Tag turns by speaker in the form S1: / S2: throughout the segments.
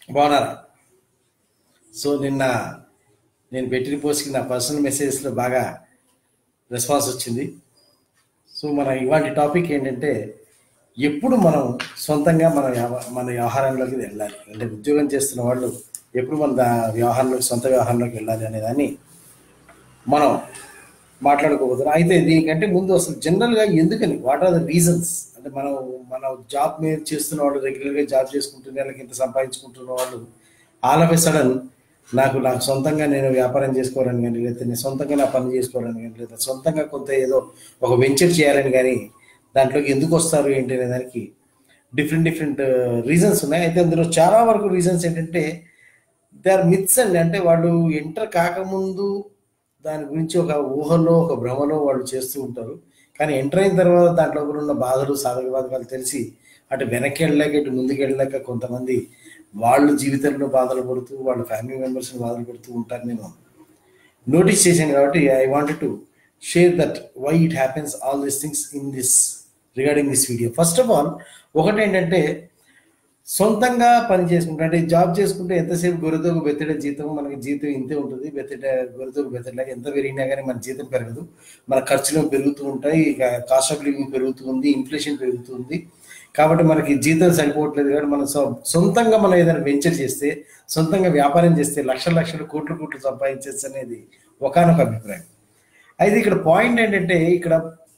S1: బాగున్నారా? సో నిన్న నేను పెట్టిన పోస్ట్కి నా పర్సనల్ మెసేజెస్లో బాగా రెస్పాన్స్ వచ్చింది. సో మన ఇవాటి టాపిక్ ఏంటంటే, ఎప్పుడు మనం సొంతంగా మన వ్యవహారంలోకి వెళ్ళాలి అంటే, ఉద్యోగం చేస్తున్న వాళ్ళు ఎప్పుడు మన వ్యవహారంలోకి, సొంత వ్యవహారంలోకి వెళ్ళాలి అనే దాన్ని మనం మాట్లాడుకోబోతున్నాం. అయితే దీనికంటే ముందు అసలు జనరల్గా ఎందుకని, వాట్ ఆర్ ద రీజన్స్ అంటే, మన జాబ్ మీద చేస్తున్న వాళ్ళు, రెగ్యులర్గా జాబ్ చేసుకుంటున్న వాళ్ళకి, ఇంత సంపాదించుకుంటున్న వాళ్ళు ఆల్ ఆఫ్ ఎ సడన్ నాకు సొంతంగా నేను వ్యాపారం చేసుకోవాలని కానీ, లేకపోతే నేను సొంతంగా నా పని చేసుకోవాలని కానీ, లేదా సొంతంగా కొంత ఏదో ఒక వెంచర్ చేయాలని కానీ దాంట్లోకి ఎందుకు వస్తారు ఏంటి అనే దానికి డిఫరెంట్ డిఫరెంట్ రీజన్స్ ఉన్నాయి. అయితే అందులో చాలా వరకు రీజన్స్ ఏంటంటే దే ఆర్ మిత్స్ అండి. అంటే వాళ్ళు ఎంటర్ కాకముందు దాని గురించి ఒక ఊహలో, ఒక భ్రమలో వాళ్ళు చేస్తూ ఉంటారు. కానీ ఎంటర్ అయిన తర్వాత దాంట్లో కూడా ఉన్న బాధలు, సాధక బాధకాలు తెలిసి అటు వెనక్కి వెళ్ళలేక ఇటు ముందుకు వెళ్ళలేక కొంతమంది వాళ్ళు జీవితంలో బాధలు పడుతూ, వాళ్ళ ఫ్యామిలీ మెంబర్స్ని బాధలు పడుతూ ఉంటారు. నేను నోటీస్ చేశాను కాబట్టి I wanted to share that why it happens all these things in this regarding this video. First of all ఒకటేంటంటే, సొంతంగా పని చేసుకుంటే అంటే జాబ్ చేసుకుంటే ఎంతసేపు గొర్రెతోకు బెత్తడే జీతం, మనకి జీతం ఇంతే ఉంటుంది. గొర్రెతోకు బెత్తడలాగా ఎంత పెరిగినా కానీ మన జీతం పెరగదు, మన ఖర్చులు పెరుగుతూ ఉంటాయి, ఇక కాస్ట్ ఆఫ్ లివింగ్ పెరుగుతుంది, ఇన్ఫ్లేషన్ పెరుగుతుంది. కాబట్టి మనకి జీతం సరిపోవట్లేదు. కాబట్టి మనం సొంతంగా మనం ఏదైనా వెంచర్ చేస్తే, సొంతంగా వ్యాపారం చేస్తే లక్షల లక్షలు, కోట్లు కోట్లు సంపాదించచ్చు అనేది ఒకానొక అభిప్రాయం. అయితే ఇక్కడ పాయింట్ ఏంటంటే, ఇక్కడ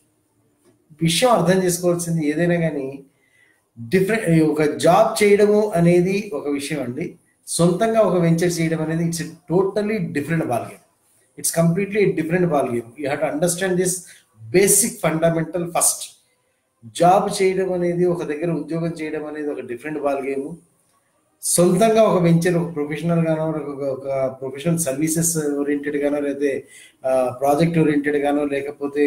S1: విషయం అర్థం చేసుకోవాల్సింది ఏదైనా కానీ, డిఫరెంట్ ఒక జాబ్ చేయడము అనేది ఒక విషయం అండి. సొంతంగా ఒక వెంచర్ చేయడం అనేది it's totally different ball game. It's completely different ball game. You have to understand this basic fundamental first. Job చేయడం అనేది, ఒక దగ్గర ఉద్యోగం చేయడం అనేది ఒక డిఫరెంట్ బాల్ గేమ్. సొంతంగా ఒక వెంచర్, ఒక ప్రొఫెషనల్ గానో, ఒక ప్రొఫెషనల్ సర్వీసెస్ ఓరియంటెడ్ గానో, లేకపోతే ప్రాజెక్ట్ ఓరియంటెడ్ గానో, లేకపోతే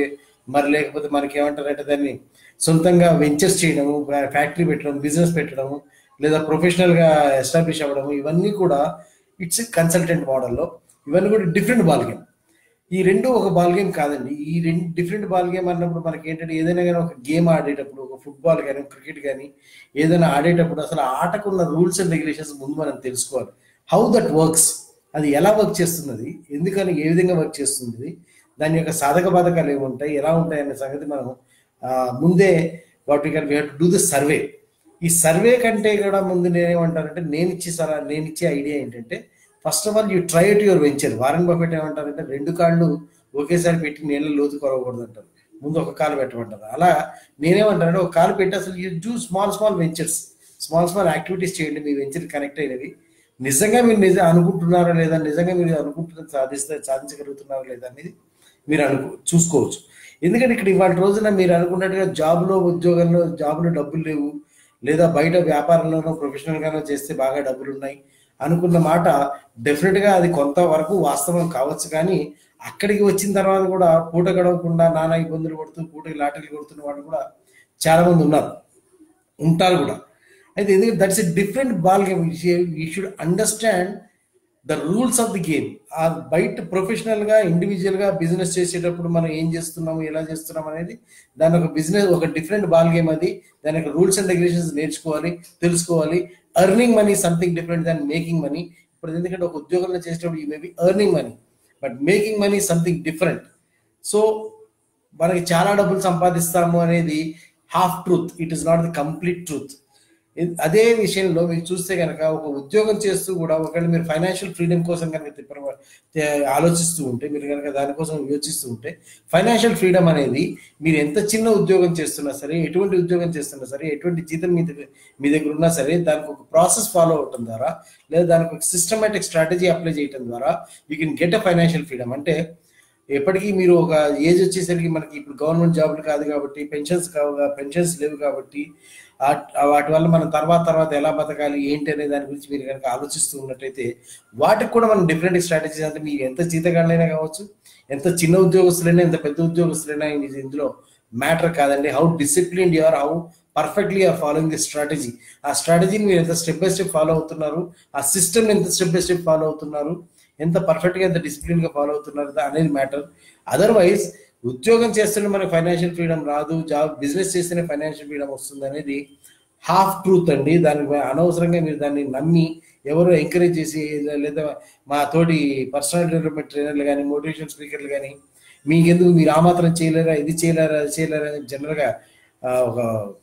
S1: మనకి ఏమంటారంటే దాన్ని సొంతంగా వెంచర్స్ చేయడము, ఫ్యాక్టరీ పెట్టడం, బిజినెస్ పెట్టడము, లేదా ప్రొఫెషనల్గా ఎస్టాబ్లిష్ అవ్వడము, ఇవన్నీ కూడా ఇట్స్ కన్సల్టెంట్ మోడల్లో. ఇవన్నీ కూడా డిఫరెంట్ బాల్ గేమ్. ఈ రెండు ఒక బాల్ గేమ్ కాదండి. ఈ రెండు డిఫరెంట్ బాల్ గేమ్ అన్నప్పుడు మనకి ఏంటంటే, ఏదైనా కానీ ఒక గేమ్ ఆడేటప్పుడు, ఒక ఫుట్బాల్ కానీ, క్రికెట్ కానీ ఏదైనా ఆడేటప్పుడు అసలు ఆటకున్న రూల్స్ అండ్ రెగ్యులేషన్స్ ముందు మనం తెలుసుకోవాలి. హౌ దట్ వర్క్స్, అది ఎలా వర్క్ చేస్తున్నది, ఎందుకని, ఏ విధంగా వర్క్ చేస్తుంది, దాని యొక్క సాధక బాధకాలు ఏముంటాయి, ఎలా ఉంటాయి అనే సంగతి మనం ముందే what we have to do the survey. ఈ సర్వే కంటే కూడా ముందు నేనేమంటానంటే, నేను ఇచ్చే ఐడియా ఏంటంటే, first of all you try to your venture. Warren Buffett ఏమంటారంటే, రెండు కాళ్ళు ఒకేసారి పెట్టి నీళ్ళ లోతు కొరవకూడదు అంటారు, ముందు ఒక కాలు పెట్టమంటారు. అలా నేనేమంటానంటే, ఒక కాలు పెట్టి అసలు you do small ventures, small activities చేయండి మీ వెంచర్ కనెక్ట్ అయినవి. నిజంగా మీరు అనుకుంటున్నారా లేదా, నిజంగా మీరు అనుకుంటున్నది సాధించగలుగుతున్నారా లేదా అనేది మీరు చూసుకోవచ్చు. ఎందుకంటే ఇక్కడ ఇవాళ రోజున మీరు అనుకున్నట్టుగా జాబ్లో డబ్బులు లేవు, లేదా బయట వ్యాపారంలోనో ప్రొఫెషనల్గానో చేస్తే బాగా డబ్బులు ఉన్నాయి అనుకున్న మాట డెఫినెట్గా అది కొంతవరకు వాస్తవం కావచ్చు. కానీ అక్కడికి వచ్చిన తర్వాత కూడా పూట గడవకుండా నానా ఇబ్బందులు పడుతూ పూటకి లాటరీలు కొడుతున్న వాళ్ళు కూడా చాలా మంది ఉంటారు కూడా. అయితే ఎందుకంటే that's a different ball game. You should understand the rules of the game. ఆ బయట ప్రొఫెషనల్గా, ఇండివిజువల్గా బిజినెస్ చేసేటప్పుడు మనం ఏం చేస్తున్నాము, ఎలా చేస్తున్నాం అనేది దాని ఒక బిజినెస్, ఒక డిఫరెంట్ బాల్ గేమ్ అది. దాని యొక్క రూల్స్ అండ్ రెగ్యులేషన్స్ నేర్చుకోవాలి, తెలుసుకోవాలి. Earning money something different than making money. ఇప్పుడు ఎందుకంటే ఒక ఉద్యోగంలో చేసేటప్పుడు you may be earning money, but making money something different. So మనకి చాలా డబ్బులు సంపాదిస్తాము అనేది half truth, it is not the complete truth. అదే విషయంలో మీరు చూస్తే కనుక, ఒక ఉద్యోగం చేస్తూ కూడా ఒకవేళ మీరు ఫైనాన్షియల్ ఫ్రీడమ్ కోసం కనుక ఆలోచిస్తూ ఉంటే, మీరు కనుక దానికోసం యోచిస్తూ ఉంటే, ఫైనాన్షియల్ ఫ్రీడమ్ అనేది మీరు ఎంత చిన్న ఉద్యోగం చేస్తున్నా సరే, ఎటువంటి ఉద్యోగం చేస్తున్నా సరే, ఎటువంటి జీతం మీ దగ్గర ఉన్నా సరే, దానికి ఒక ప్రాసెస్ ఫాలో అవటం ద్వారా, లేదా దానికి ఒక సిస్టమేటిక్ స్ట్రాటజీ అప్లై చేయడం ద్వారా you can get a financial freedom. అంటే ఎప్పటికీ మీరు ఒక ఏజ్ వచ్చేసరికి, మనకి ఇప్పుడు గవర్నమెంట్ జాబులు కాదు కాబట్టి, పెన్షన్స్ లేవు కాబట్టి, వాటి వల్ల మనం తర్వాత ఎలా బతకాలి ఏంటి అనే దాని గురించి మీరు కనుక ఆలోచిస్తూ ఉన్నట్టయితే, వాటికి కూడా మనం డిఫరెంట్ స్ట్రాటజీస్, అంటే మీరు ఎంత జీతగాళ్ళైనా కావచ్చు, ఎంత చిన్న ఉద్యోగస్తులైనా, ఎంత పెద్ద ఉద్యోగస్తులైనా, ఇందులో మ్యాటర్ కాదండి. How disciplined you are, how perfectly are following the strategy. ఆ స్ట్రాటజీని మీరు ఎంత స్టెప్ బై స్టెప్ ఫాలో అవుతున్నారు, ఆ సిస్టమ్ ఎంత స్టెప్ బై స్టెప్ ఫాలో అవుతున్నారు, ఎంత పర్ఫెక్ట్గా, ఎంత డిసిప్లిన్గా ఫాలో అవుతున్నారు అనేది మ్యాటర్. అదర్వైజ్ ఉద్యోగం చేస్తేనే మనకి ఫైనాన్షియల్ ఫ్రీడమ్ రాదు, బిజినెస్ చేస్తేనే ఫైనాన్షియల్ ఫ్రీడమ్ వస్తుంది అనేది హాఫ్ ట్రూత్ అండి. దానికి అనవసరంగా మీరు దాన్ని నమ్మి ఎవరో ఎంకరేజ్ చేసి లేదా మా తోటి పర్సనల్ డెవలప్మెంట్ ట్రైనర్లు కానీ మోటివేషన్ స్పీకర్లు కానీ మీకెందుకు మీరు ఆ మాత్రం చేయలేరా, ఇది చేయలేరా, అది చేయలేరా అని జనరల్గా ఒక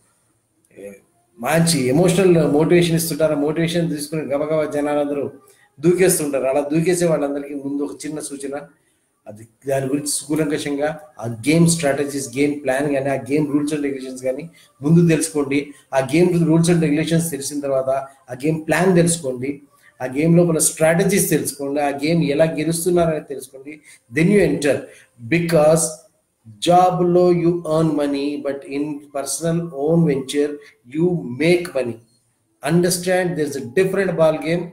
S1: మంచి ఎమోషనల్ మోటివేషన్ ఇస్తుంటారు. మోటివేషన్ తీసుకుని గబగబా జనాలందరూ దూకేస్తుంటారు. అలా దూకేసే వాళ్ళందరికీ ముందు ఒక చిన్న సూచన, అది దాని గురించి సుకూలంకషంగా ఆ గేమ్ స్ట్రాటజీస్, గేమ్ ప్లాన్ కానీ ఆ గేమ్ రూల్స్ అండ్ రెగ్యులేషన్స్ కానీ ముందు తెలుసుకోండి. ఆ గేమ్ రూల్స్ అండ్ రెగ్యులేషన్స్ తెలిసిన తర్వాత ఆ గేమ్ ప్లాన్ తెలుసుకోండి. ఆ గేమ్ లోపల స్ట్రాటజీస్ తెలుసుకోండి. ఆ గేమ్ ఎలా గెలుస్తున్నారనేది తెలుసుకోండి. Then you enter. బికాస్ జాబ్లో you earn money, but in personal own venture you make money. Understand, there is a different ball game.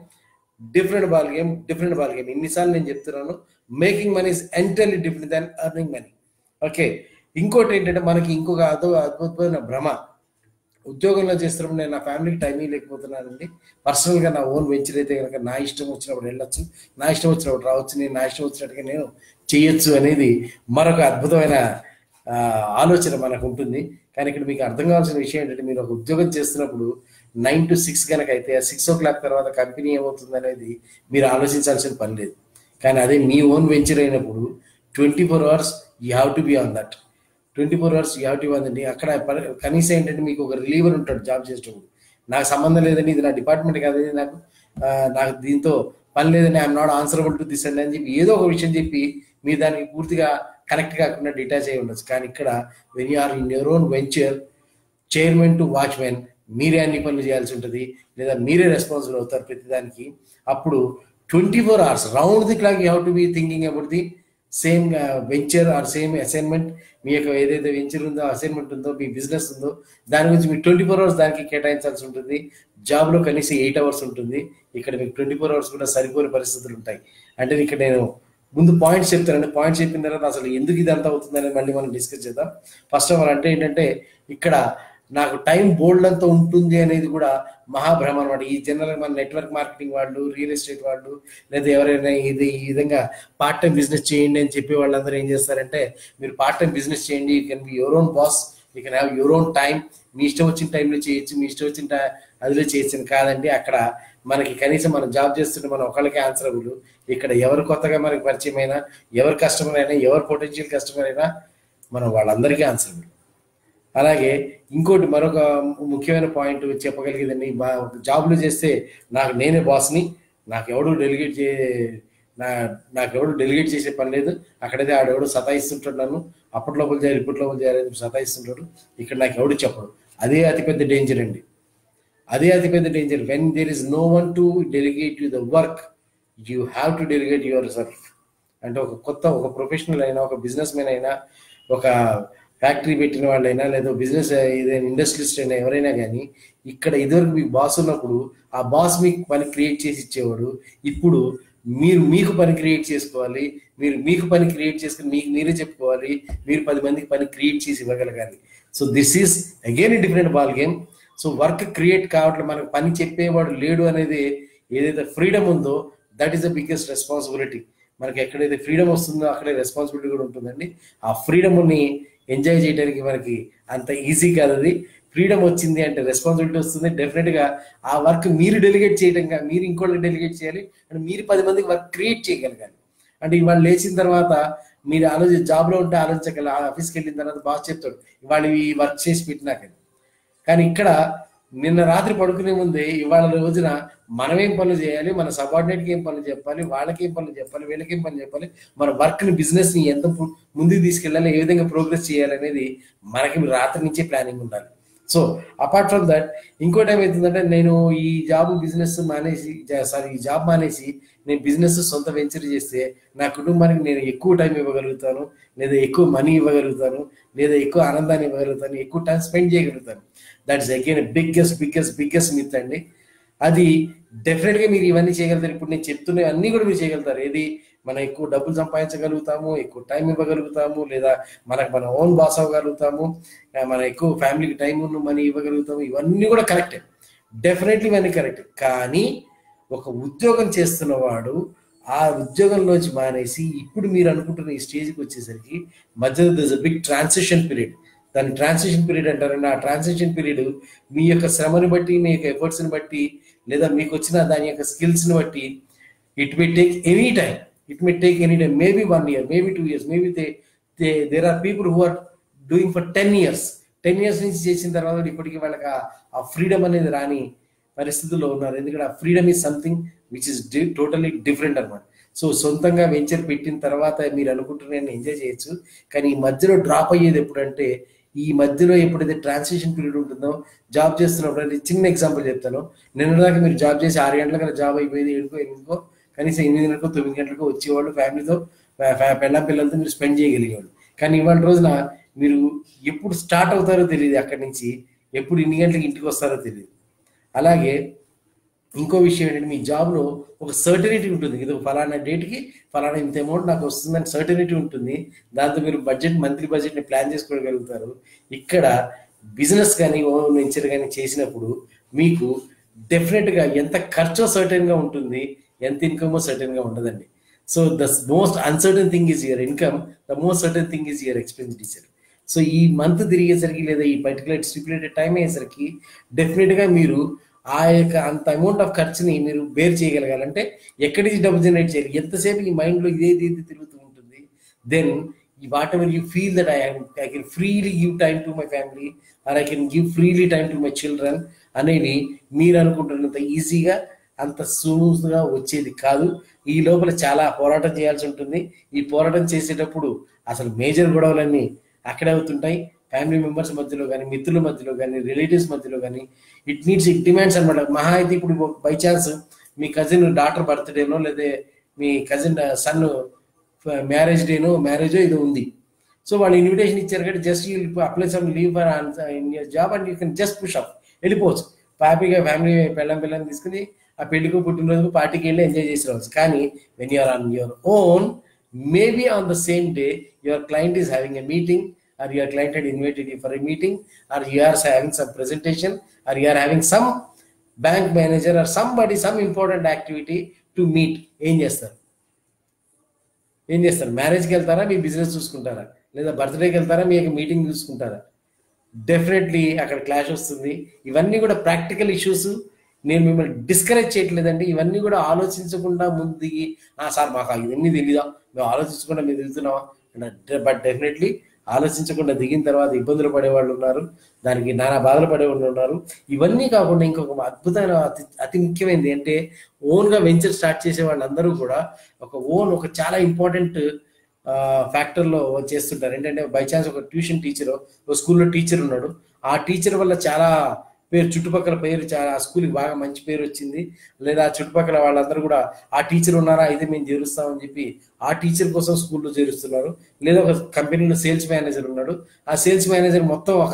S1: ఇన్నిసార్లు నేను చెప్తున్నాను, making money is entirely different than earning money. Okay, ఇంకోటి ఏంటంటే మనకి ఇంకొక అద్భుతమైన భ్రమ. ఉద్యోగంలో చేస్తున్నప్పుడు నేను నా ఫ్యామిలీకి టైం లేకపోతున్నానండి. పర్సనల్గా నా ఓన్ వెంచర్ అయితే కనుక నా ఇష్టం వచ్చినప్పుడు వెళ్ళొచ్చు, నా ఇష్టం వచ్చినప్పుడు రావచ్చు, నేను నా ఇష్టం వచ్చినట్టుగా నేను చేయొచ్చు అనేది మరొక అద్భుతమైన ఆలోచన మనకు ఉంటుంది. కానీ ఇక్కడ మీకు అర్థం కావాల్సిన విషయం ఏంటంటే, మీరు ఒక ఉద్యోగం చేస్తున్నప్పుడు 9 to 6 కనుక అయితే 6 o'clock తర్వాత కంపెనీ ఏమవుతుంది అనేది మీరు ఆలోచించాల్సిన పని లేదు. కానీ అదే మీ ఓన్ వెంచర్ అయినప్పుడు 24 hours you have to be on that. 24 hours you have to be on దండి. అక్కడ కనీసం ఏంటంటే మీకు ఒక రిలీవర్ ఉంటాడు జాబ్ చేసేటప్పుడు. నాకు సంబంధం లేదండి, ఇది నా డిపార్ట్మెంట్ కాదు, నాకు దీంతో పని లేదని, I'm not answerable to this అని చెప్పి ఏదో ఒక విషయం చెప్పి మీ దానికి పూర్తిగా కనెక్ట్ కాకుండా డిటాచ్ అయి ఉండొచ్చు. కానీ ఇక్కడ when you are in your own venture, chairman to watchmen, మీరే అన్ని పనులు చేయాల్సి ఉంటుంది, లేదా మీరే రెస్పాన్సిబుల్ అవుతారు ప్రతిదానికి. అప్పుడు 24 hours round the clock you have to be thinking about the same venture or same assignment. మీ యొక్క ఏదైతే వెంచర్ ఉందో, అసైన్మెంట్ ఉందో, మీ బిజినెస్ ఉందో, దాని గురించి మీకు 24 hours దానికి కేటాయించాల్సి ఉంటుంది. జాబ్లో కనీసం 8 hours ఉంటుంది. ఇక్కడ మీకు 24 hours కూడా సరిపోయే పరిస్థితులు ఉంటాయి. అంటే ఇక్కడ నేను ముందు పాయింట్స్ చెప్తానండి. పాయింట్స్ చెప్పిన తర్వాత అసలు ఎందుకు ఇదంతా అవుతుందని మళ్ళీ మనం డిస్కస్ చేద్దాం. ఫస్ట్ ఆఫ్ ఆల్ అంటే ఏంటంటే, ఇక్కడ నాకు టైం బోల్డ్ అంతా ఉంటుంది అనేది కూడా మహాభ్రమ అనమాట. ఈ జనరల్గా మన నెట్వర్క్ మార్కెటింగ్ వాళ్ళు, రియల్ ఎస్టేట్ వాళ్ళు, లేదా ఎవరైనా ఈ విధంగా పార్ట్ టైం బిజినెస్ చేయండి అని చెప్పే వాళ్ళందరూ ఏం చేస్తారంటే, మీరు పార్ట్ టైం బిజినెస్ చేయండి, you can be your own boss, you can have your own time, మీ ఇష్టం వచ్చిన టైంలో చేయొచ్చు, మీ ఇష్టం వచ్చిన అదిలో చేయొచ్చు. కాదండి, అక్కడ మనకి కనీసం మనం జాబ్ చేస్తుంటే మనం ఒకళ్ళకే ఆన్సరబుల్. ఇక్కడ ఎవరు కొత్తగా మనకి పరిచయం అయినా, ఎవరు కస్టమర్ అయినా, ఎవరు పొటెన్షియల్ కస్టమర్ అయినా మనం వాళ్ళందరికీ ఆన్సరబుల్. అలాగే ఇంకోటి మరొక ముఖ్యమైన పాయింట్ చెప్పగలిగేదండి, జాబ్లో చేస్తే నాకు నేనే బాస్ని, నాకెవడు డెలిగేట్ చేసే పని లేదు. అక్కడైతే ఆడెవడు సతాయిస్తుంటాడు, నన్ను అప్పట్లోపల చేయాలి ఇప్పట్లోపల చేయాలని సతాయిస్తుంటాడు. ఇక్కడ నాకు ఎవడు చెప్పడు. అదే అతిపెద్ద డేంజర్ అండి. When there is no one to delegate you the work, you have to delegate yourself. అంటే ఒక ప్రొఫెషనల్ అయినా, ఒక బిజినెస్ మ్యాన్ అయినా, ఒక ఫ్యాక్టరీ పెట్టిన వాళ్ళైనా, లేదా బిజినెస్ ఏదైనా ఇండస్ట్రియలిస్ట్ అయినా, ఎవరైనా కానీ ఇక్కడ ఇదివరకు మీకు బాస్ ఉన్నప్పుడు ఆ బాస్ మీకు పని క్రియేట్ చేసి ఇచ్చేవాడు. ఇప్పుడు మీరు మీకు పని క్రియేట్ చేసుకోవాలి. మీకు పని క్రియేట్ చేసుకుని మీకు మీరే చెప్పుకోవాలి. మీరు 10 మందికి పని క్రియేట్ చేసి ఇవ్వగలగాలి. So this is again a different ball game. So work create కావట్లేదు, మనకు పని చెప్పేవాడు లేడు అనేది ఏదైతే ఫ్రీడమ్ ఉందో, that is the biggest responsibility. మనకి ఎక్కడైతే ఫ్రీడమ్ వస్తుందో అక్కడే రెస్పాన్సిబిలిటీ కూడా ఉంటుందండి. ఆ ఫ్రీడమ్ని ఎంజాయ్ చేయడానికి మనకి అంత ఈజీ కాదు. అది ఫ్రీడమ్ వచ్చింది అంటే రెస్పాన్సిబిలిటీ వస్తుంది. డెఫినెట్గా ఆ వర్క్ మీరు డెలిగేట్ చేయడంగా, మీరు ఇంకోళ్ళకి డెలిగేట్ చేయాలి, అంటే మీరు 10 మందికి వర్క్ క్రియేట్ చేయగలగాలి. అంటే ఇవాళ లేచిన తర్వాత మీరు జాబ్లో ఉంటే ఆలోచించగల, ఆఫీస్కి వెళ్ళిన తర్వాత బాస్ చెప్తాడు ఇవాళ ఈ వర్క్ చేసి పెట్టినాకని. కానీ ఇక్కడ నిన్న రాత్రి పడుకునే ముందే ఇవాళ రోజున మనమేం పనులు చేయాలి, మన సబార్డినేట్కి ఏం పనులు చెప్పాలి, వాళ్ళకేం పనులు చెప్పాలి, వీళ్ళకేం పనులు చెప్పాలి, మన వర్క్ని, బిజినెస్ని ఎంత ముందుకు తీసుకెళ్ళాలి, ఏ విధంగా ప్రోగ్రెస్ చేయాలి అనేది మనకి రాత్రి నుంచే ప్లానింగ్ ఉండాలి. సో అపార్ట్ ఫ్రమ్ దట్ ఇంకోటి ఏమవుతుందంటే, నేను ఈ జాబ్ మానేసి నేను బిజినెస్ సొంత వెంచర్ చేస్తే నా కుటుంబానికి నేను ఎక్కువ టైం ఇవ్వగలుగుతాను, లేదా ఎక్కువ మనీ ఇవ్వగలుగుతాను, లేదా ఎక్కువ ఆనందాన్ని ఇవ్వగలుగుతాను, ఎక్కువ టైం స్పెండ్ చేయగలుగుతాను. That is again biggest myth అండి. అది డెఫినెట్గా మీరు ఇవన్నీ చేయగలుగుతారు. ఇప్పుడు నేను చెప్తున్నవి అన్నీ కూడా మీరు చేయగలుగుతారు. ఏది మనం ఎక్కువ డబ్బులు సంపాదించగలుగుతాము, ఎక్కువ టైం ఇవ్వగలుగుతాము, లేదా మన ఓన్ బాస్ అవ్వగలుగుతాము, మన ఎక్కువ ఫ్యామిలీకి టైం మనీ ఇవ్వగలుగుతాము. ఇవన్నీ కూడా కరెక్టే, డెఫినెట్లీ ఇవన్నీ కరెక్ట్. కానీ ఒక ఉద్యోగం చేస్తున్నవాడు ఆ ఉద్యోగంలోంచి మానేసి ఇప్పుడు మీరు అనుకుంటున్న ఈ స్టేజ్కి వచ్చేసరికి మధ్యలో this a big transition period. దాన్ని ట్రాన్సిషన్ పీరియడ్ అంటారండి. ఆ ట్రాన్సిషన్ పీరియడ్ మీ యొక్క శ్రమని బట్టి, మీ యొక్క ఎఫర్ట్స్ని బట్టి, లేదా మీకు వచ్చిన దాని యొక్క స్కిల్స్ని బట్టి it may take any time. It may take any time, maybe 1 year, maybe 2 years, maybe there are people who are doing for 10 years. 10 years నుంచి చేసిన తర్వాత ఇప్పటికీ వాళ్ళకి ఆ ఫ్రీడమ్ అనేది రాని పరిస్థితుల్లో ఉన్నారు. ఎందుకంటే ఆ freedom is something which is totally different అనమాట. సో సొంతంగా వెంచర్ పెట్టిన తర్వాత మీరు అనుకుంటున్నారని ఎంజాయ్ చేయొచ్చు, కానీ ఈ మధ్యలో డ్రాప్ అయ్యేది ఎప్పుడంటే, ఈ మధ్యలో ఎప్పుడైతే ట్రాన్సిషన్ పీరియడ్ ఉంటుందో, జాబ్ చేస్తున్నప్పుడు అంటే చిన్న ఎగ్జాంపుల్ చెప్తాను. నిన్నదాకా మీరు జాబ్ చేసి 6 గంటలకు జాబ్ అయిపోయింది, 7కో కనీసం 8 గంటలకో 9 గంటలకో వచ్చేవాళ్ళు, ఫ్యామిలీతో పెళ్ళం పిల్లలతో మీరు స్పెండ్ చేయగలిగేవాళ్ళు. కానీ ఇవాళ రోజున మీరు ఎప్పుడు స్టార్ట్ అవుతారో తెలియదు, అక్కడి నుంచి ఎప్పుడు ఇన్ని గంటలకి ఇంటికి వస్తారో తెలియదు. అలాగే ఇంకో విషయం ఏంటంటే, మీ జాబ్లో ఒక సర్టనిటీ ఉంటుంది. ఇది ఫలానా డేట్కి ఫలానా ఇంత అమౌంట్ నాకు వస్తుందని సర్టనిటీ ఉంటుంది. దాంతో మీరు మంత్లీ బడ్జెట్ని ప్లాన్ చేసుకోగలుగుతారు. ఇక్కడ బిజినెస్ కానీ ఓన్ వెంచర్ కానీ చేసినప్పుడు మీకు డెఫినెట్గా ఎంత ఖర్చో సర్టన్గా ఉంటుంది, ఎంత ఇన్కమో సర్టన్గా ఉండదండి. So the most uncertain thing is your income, the most certain thing is your expenditure. So ఈ మంత్ తిరిగేసరికి, లేదా ఈ పర్టికులర్ స్టిపులేటెడ్ టైం అయ్యేసరికి డెఫినెట్గా మీరు ఆ యొక్క అంత అమౌంట్ ఆఫ్ ఖర్చుని మీరు బేర్ చేయగలగాలంటే ఎక్కడి నుంచి డబ్బు జనరేట్ చేయాలి. ఎంతసేపు ఈ మైండ్లో ఇదే తిరుగుతూ ఉంటుంది. Then whatever you feel that I can freely give time to my family, or I can give freely time to my children అనేది మీరు అనుకుంటున్నంత ఈజీగా, అంత స్మూత్గా వచ్చేది కాదు. ఈ లోపల చాలా పోరాటం చేయాల్సి ఉంటుంది. ఈ పోరాటం చేసేటప్పుడు అసలు మేజర్ గొడవలన్నీ అక్కడే అవుతుంటాయి. ఫ్యామిలీ మెంబర్స్ మధ్యలో కానీ, మిత్రుల మధ్యలో కానీ, రిలేటివ్స్ మధ్యలో కానీ. ఇట్ డిమాండ్స్ అనమాట. మహా అయితే ఇప్పుడు బై ఛాన్స్ మీ కజిన్ డాటర్ బర్త్డేనో, లేదా మీ కజిన్ సన్ మ్యారేజో ఇది ఉంది. సో వాళ్ళు ఇన్విటేషన్ ఇచ్చారు కాబట్టి just you apply some leave for in your job and you can just push up, వెళ్ళిపోవచ్చు. హ్యాపీగా ఫ్యామిలీ పిల్లని తీసుకుని ఆ పెళ్లికి పుట్టినరోజుకు పార్టీకి వెళ్ళి ఎంజాయ్ చేసి రావచ్చు. కానీ when you're on your own, maybe on the same day your client is having a meeting, or your client had invited you for a meeting, or you are having some presentation, or you are having some bank manager or somebody, some important activity to meet. ఏం చేస్తారు? మ్యారేజ్కి వెళ్తారా, మీ business చూసుకుంటారా, లేదా బర్త్డేకి వెళ్తారా, మీ యొక్క meeting చూసుకుంటారా? డెఫినెట్లీ అక్కడ క్లాష్ వస్తుంది. ఇవన్నీ కూడా ప్రాక్టికల్ ఇష్యూస్. నేను మిమ్మల్ని డిస్కరేజ్ చేయట్లేదండి. ఇవన్నీ కూడా ఆలోచించకుండా ముందుకి, సార్ మాకు ఇవన్నీ తెలీదా, మేము ఆలోచించకుండా మేము వెళ్తున్నామా? బట్ డెఫినెట్లీ ఆలోచించకుండా దిగిన తర్వాత ఇబ్బందులు పడేవాళ్ళు ఉన్నారు, దానికి నానా బాధలు పడేవాళ్ళు ఉన్నారు. ఇవన్నీ కాకుండా ఇంకొక అద్భుతమైన అతి ముఖ్యమైనది అంటే, ఓన్గా వెంచర్ స్టార్ట్ చేసే వాళ్ళందరూ కూడా ఒక చాలా ఇంపార్టెంట్ ఫ్యాక్టర్లో చేస్తుంటారు. ఏంటంటే బై ఛాన్స్ ఒక ట్యూషన్ టీచర్, ఒక స్కూల్లో టీచర్ ఉన్నాడు. ఆ టీచర్ వల్ల చాలా చుట్టుపక్కల పేరు, చాలా ఆ స్కూల్కి బాగా మంచి పేరు వచ్చింది. లేదా చుట్టుపక్కల వాళ్ళందరూ కూడా ఆ టీచర్ ఉన్నారా అయితే మేము చేరుస్తామని చెప్పి ఆ టీచర్ కోసం స్కూల్లో చేరుస్తున్నారు. లేదా ఒక కంపెనీలో సేల్స్ మేనేజర్ ఉన్నాడు. ఆ సేల్స్ మేనేజర్ మొత్తం ఒక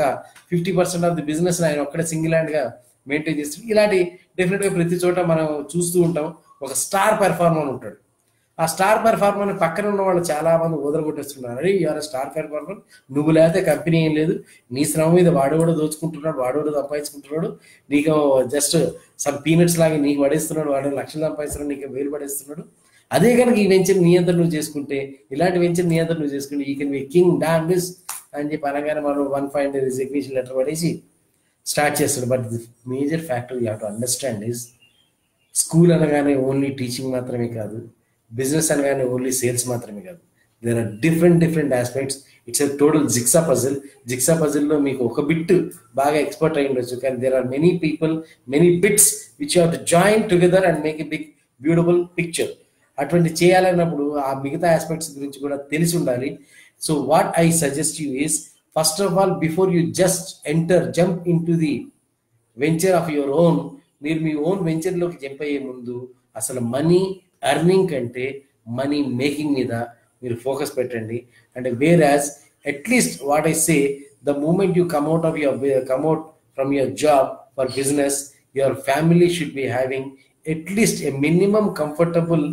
S1: 50% ఆఫ్ ది బిజినెస్ ఆయన ఒక్కడే సింగిల్ హ్యాండ్గా మెయింటైన్ చేస్తుంది. ఇలాంటి డెఫినెట్గా ప్రతి చోట మనం చూస్తూ ఉంటాం. ఒక స్టార్ పెర్ఫార్మర్ ఉంటాడు. ఆ స్టార్ పెర్ఫార్మర్ పక్కన ఉన్న వాళ్ళు చాలా మంది వదలగొట్టేస్తున్నారు. అరే యూఆర్ స్టార్ పెర్ఫార్మర్, నువ్వు లేకపోతే కంపెనీ ఏం లేదు, నీ శ్రమ మీద వాడోడు దోచుకుంటున్నాడు, వాడోడు సంపాదించుకుంటున్నాడు, నీకు జస్ట్ సమ్ పీనట్స్ లాగా నీకు పడేస్తున్నాడు, వాడు లక్షలు సంపాదిస్తున్నాడు, నీకు వేలు పడేస్తున్నాడు. అదే కనుక ఈ వెంచర్ నియంత్రణ నువ్వు చేసుకుంటే, ఇలాంటి వెంచర్ నియంత్రణ నువ్వు చేసుకుంటే, ఈ can be kingdom this అని చెప్పి అనగానే మనం 1 రిజిగ్నేషన్ లెటర్ పడేసి స్టార్ట్ చేస్తాడు. But the major factor you have to understand is, school అనగానే ఓన్లీ టీచింగ్ మాత్రమే కాదు, బిజినెస్ అనగానే ఓన్లీ సేల్స్ మాత్రమే కాదు. There are different aspects. It's a total jigsaw puzzle. Jigsaw పజిల్లో మీకు ఒక బిట్ బాగా ఎక్స్పర్ట్ అయి ఉండొచ్చు, కానీ there are many people, many bits which you have to join together and make a big beautiful picture. అటువంటి చేయాలన్నప్పుడు ఆ మిగతా ఆస్పెక్ట్స్ గురించి కూడా తెలిసి ఉండాలి. So what I suggest you is, first of all before you just jump in to the venture of your own, మీరు మీ ఓన్ వెంచర్లోకి జంప్ అయ్యే ముందు అసలు మనీ ఎర్నింగ్ కంటే మనీ మేకింగ్ మీద మీరు ఫోకస్ పెట్టండి. అంటే where as at least what I say, the moment you come out from your job for business, your family should be having at least a minimum comfortable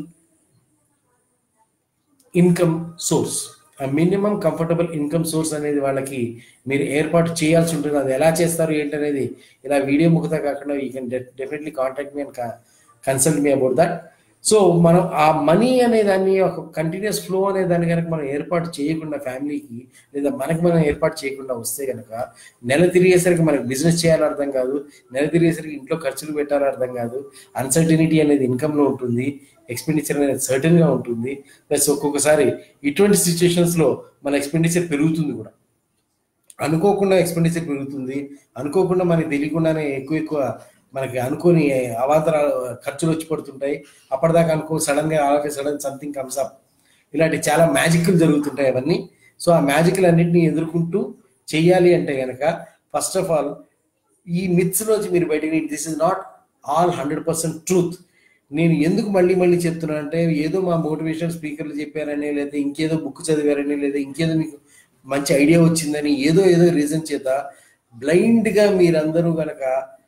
S1: income source. ఆ minimum comfortable income source అనేది వాళ్ళకి మీరు ఏర్పాటు చేయాల్సి ఉంటుంది. అది ఎలా చేస్తారు ఏంటనేది ఇలా వీడియో ముఖత కాకుండా you can definitely contact me and consult me about that. So మనం ఆ మనీ అనే దాన్ని ఒక కంటిన్యూస్ ఫ్లో అనే దాన్ని కనుక మనం ఏర్పాటు చేయకుండా ఫ్యామిలీకి, లేదా మనకి మనం ఏర్పాటు చేయకుండా వస్తే కనుక నెల తిరిగేసరికి మనకి బిజినెస్ చేయాలో అర్థం కాదు, నెల తిరిగేసరికి ఇంట్లో ఖర్చులు పెట్టాలో అర్థం కాదు, అన్సర్టినిటీ అనేది ఇన్కమ్లో ఉంటుంది, ఎక్స్పెండిచర్ అనేది సర్టన్గా ఉంటుంది. ప్లస్ ఒక్కొక్కసారి ఇటువంటి సిచ్యుయేషన్స్లో మన ఎక్స్పెండిచర్ పెరుగుతుంది కూడా. అనుకోకుండా ఎక్స్పెండిచర్ పెరుగుతుంది, అనుకోకుండా మనకి తెలియకుండానే ఎక్కువ ఎక్కువ మనకి అనుకోని అవాంతర ఖర్చులు వచ్చి పడుతుంటాయి. అప్పటిదాకా అనుకో సడన్గా all sudden something comes up. ఇలాంటి చాలా మ్యాజిక్లు జరుగుతుంటాయి అవన్నీ. సో ఆ మ్యాజిక్లు అన్నింటినీ ఎదుర్కొంటూ చెయ్యాలి అంటే కనుక ఫస్ట్ ఆఫ్ ఆల్ ఈ మిత్స్ నుంచి మీరు బయటకి, this is not all 100% truth. నేను ఎందుకు మళ్ళీ మళ్ళీ చెప్తున్నానంటే, ఏదో మా మోటివేషనల్ స్పీకర్లు చెప్పారని, లేదా ఇంకేదో బుక్ చదివారని, లేదా ఇంకేదో మీకు మంచి ఐడియా వచ్చిందని ఏదో ఏదో రీజన్ చేత బ్లైండ్గా మీరందరూ కనుక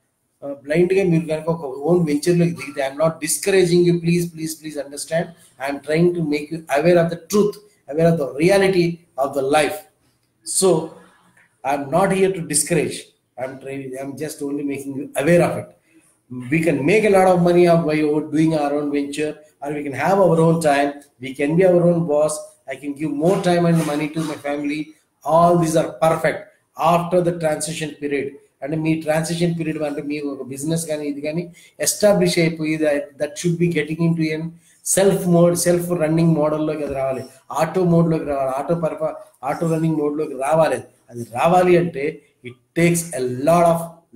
S1: మీరు కనుక ఒక ఓన్ వెంచర్లోకి దిగితే, I'm not discouraging you, please please please understand, I'm trying to make you aware of the truth, aware of the reality of the life. So I'm not here to discourage, I'm just only making you aware of it. We can make a lot of money by doing our own venture, or we can have our own time. We can be our own boss. I can give more time and money to my family. All these are perfect after the transition period. And me transition period అంటే మీరు ఒక business కానీ ఇది కానీ establish అయిపోయి that should be getting in to an self running మోడల్లోకి అది రావాలి, ఆటో మోడ్లోకి రావాలి, ఆటో రన్నింగ్ మోడ్లోకి రావాలి. అది రావాలి అంటే it takes a lot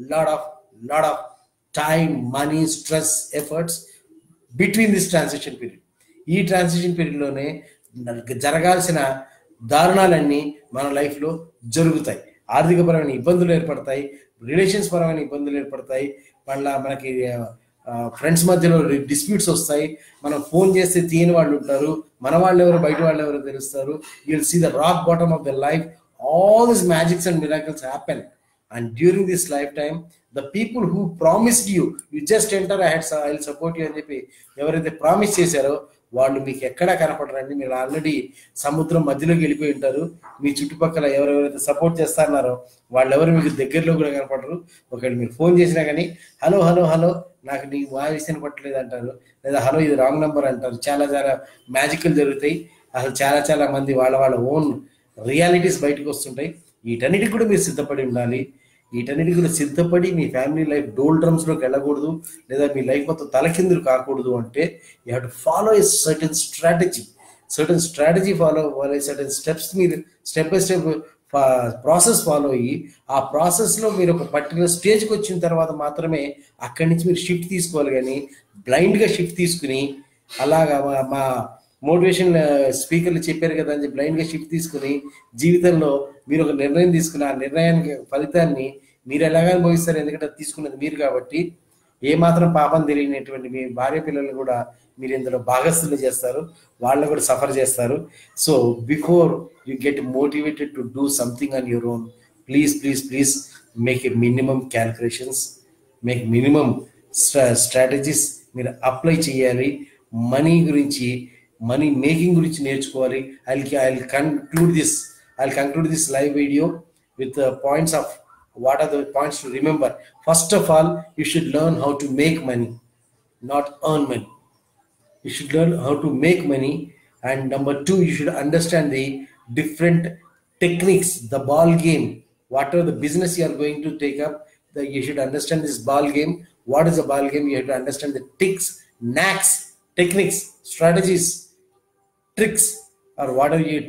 S1: of time, money, stress, efforts between this transition period. ఈ ట్రాన్సిషన్ పీరియడ్ లోనే జరగాల్సిన దారుణాలన్నీ మన లైఫ్ లో జరుగుతాయి. ఆర్థికపరమైన ఇబ్బందులు ఏర్పడతాయి, రిలేషన్స్ పరమైన ఇబ్బందులు ఏర్పడతాయి, మళ్ళీ మనకి ఫ్రెండ్స్ మధ్యలో డిస్ప్యూట్స్ వస్తాయి, మనం ఫోన్ చేస్తే తీయని వాళ్ళు ఉంటారు, మన వాళ్ళు ఎవరు బయట వాళ్ళు ఎవరు తెలుస్తారు. You will see the rock bottom of the life. All these magics and miracles happen, and during this lifetime the people who promised you just enter, I'll support you అని చెప్పి ఎవరైతే ప్రామిస్ చేశారో వాళ్ళు మీకు ఎక్కడా కనపడరండి. మీరు ఆల్రెడీ సముద్రం మధ్యలోకి వెళ్ళిపోయి ఉంటారు. మీ చుట్టుపక్కల ఎవరెవరైతే సపోర్ట్ చేస్తున్నారో వాళ్ళెవరు మీకు దగ్గరలో కూడా కనపడరు. ఒకవేళ మీరు ఫోన్ చేసినా కానీ హలో హలో హలో నాకు నీ వాయిస్ వినపట్టలేదు అంటారు, లేదా హలో ఇది రాంగ్ నెంబర్ అంటారు. చాలా చాలా మ్యాజిక్లు జరుగుతాయి. అసలు చాలా చాలా మంది వాళ్ళ ఓన్ రియాలిటీస్ బయటకు వస్తుంటాయి. వీటన్నిటికి కూడా మీరు సిద్ధపడి ఉండాలి. వీటన్నిటికి కూడా సిద్ధపడి మీ ఫ్యామిలీ లైఫ్ డోల్ డ్రమ్స్లోకి వెళ్ళకూడదు, లేదా మీ లైఫ్ మొత్తం తలకిందులు కాకూడదు అంటే you have to follow a certain strategy follow అవ్వాలి. సర్టన్ స్టెప్స్ మీరు step by step process follow అయ్యి, ఆ ప్రాసెస్లో మీరు ఒక పర్టికులర్ స్టేజ్కి వచ్చిన తర్వాత మాత్రమే అక్కడి నుంచి మీరు షిఫ్ట్ తీసుకోవాలి. కానీ బ్లైండ్గా షిఫ్ట్ తీసుకుని అలాగా మా మోటివేషన్ స్పీకర్లు చెప్పారు కదా అని బ్లైండ్గా షిఫ్ట్ తీసుకుని జీవితంలో మీరు ఒక నిర్ణయం తీసుకుని ఆ నిర్ణయానికి ఫలితాన్ని మీరు ఎలాగ అనుభవిస్తారు, ఎందుకంటే తీసుకున్నది మీరు కాబట్టి. ఏమాత్రం పాపం తెలియనటువంటి మీ భార్య పిల్లలు కూడా మీరు ఇందులో భాగస్థులు చేస్తారు, వాళ్ళు కూడా సఫర్ చేస్తారు. So before you get motivated to do something on your own, please make a minimum calculations, make minimum strategies మీరు అప్లై చేయాలి. మనీ మేకింగ్ గురించి నేర్చుకోవాలి. I'll conclude this live video with the points of what are the points to remember. First of all, you should learn how to make money, not earn money. You should learn how to make money. And number two, you should understand the different techniques, the ball game. Whatever the business you are going to take up, you should understand this ball game. What is a ball game? You have to understand the tricks, knacks, techniques, strategies, tricks, or whatever you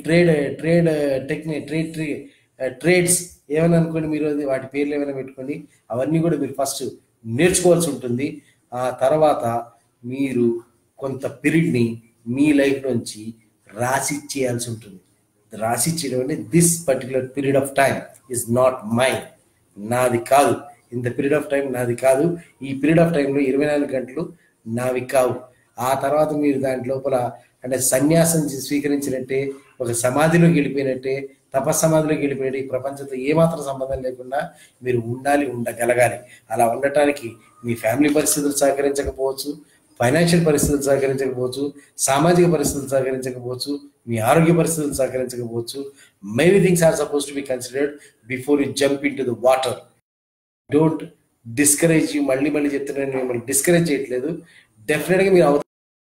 S1: trades ఏమైనా అనుకోండి, మీరు వాటి పేర్లు ఏమైనా పెట్టుకోండి. అవన్నీ కూడా మీరు ఫస్ట్ నేర్చుకోవాల్సి ఉంటుంది. ఆ తర్వాత మీరు కొంత పీరియడ్ని మీ లైఫ్ నుంచి రాసి ఇచ్చేయాల్సి ఉంటుంది. రాసి ఇచ్చేయడం అంటే this particular period of time is not mine, నాది కాదు. ఇంత పీరియడ్ ఆఫ్ టైం నాది కాదు. ఈ పీరియడ్ ఆఫ్ టైంలో 24 గంటలు నావి కావు. ఆ తర్వాత మీరు దాంట్ లోపల అంటే సన్యాసం స్వీకరించినట్టే, ఒక సమాధిలోకి వెళ్ళిపోయినట్టే, తపస్సమాధిలోకి వెళ్ళిపోయినట్టే, ఈ ప్రపంచంతో ఏమాత్రం సంబంధం లేకుండా మీరు ఉండగలగాలి. అలా ఉండటానికి మీ ఫ్యామిలీ పరిస్థితులు సహకరించకపోవచ్చు, ఫైనాన్షియల్ పరిస్థితులు సహకరించకపోవచ్చు, సామాజిక పరిస్థితులు సహకరించకపోవచ్చు, మీ ఆరోగ్య పరిస్థితులు సహకరించకపోవచ్చు. Many things are suppose to be considered before you jump in to the water. Don't discourage you. మళ్ళీ చెప్తున్నాను, మిమ్మల్ని డిస్కరేజ్ చేయట్లేదు. డెఫినెట్గా మీరు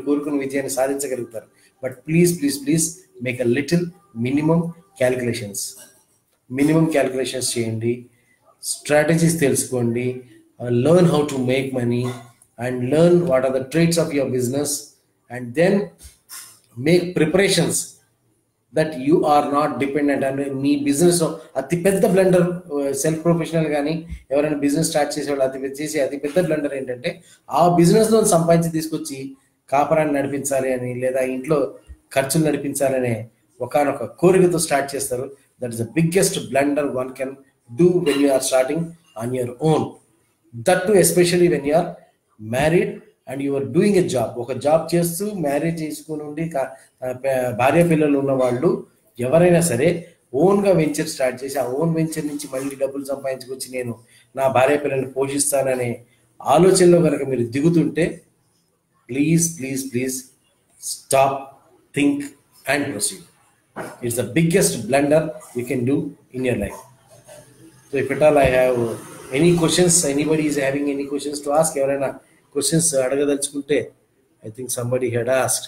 S1: కోరుకున్న విజయాన్ని సాధించగలుగుతారు. But please please please make a little minimum calculations చేయండి, స్ట్రాటజీస్ తెలుసుకోండి, learn how to make money and learn what are the trades of your business and then make preparations that you are not dependent. అంటే మీ business అతి పెద్ద blunder, self professional కానీ ఎవరైనా business start చేసేవాళ్ళు అతి పెద్ద బ్లండర్ ఏంటంటే ఆ బిజినెస్లో సంపాదించి తీసుకొచ్చి కాపరాన్ని నడిపించాలి అని, లేదా ఇంట్లో ఖర్చులు నడిపించాలనే ఒకనొక కోరికతో స్టార్ట్ చేస్తారు. That is the biggest blunder one can do when you are starting on your own. That too especially when you are married and you are doing a job. ఒక జాబ్ చేస్తూ మ్యారేజ్ చేసుకుని ఉండి భార్య పిల్లలు ఉన్న వాళ్ళు ఎవరైనా సరే ఓన్గా వెంచర్ స్టార్ట్ చేసి ఆ ఓన్ వెంచర్ నుంచి మళ్ళీ డబ్బులు సంపాదించుకొచ్చి నేను నా భార్య పిల్లల్ని పోషిస్తాననే ఆలోచనలో కనుక మీరు దిగుతుంటే please please please stop, think and proceed. It's the biggest blunder you can do in your life. So if it all I have any questions, anybody is having any questions to ask, ఎవరైనా questions అడగదలుచుకుంటే I think somebody had asked.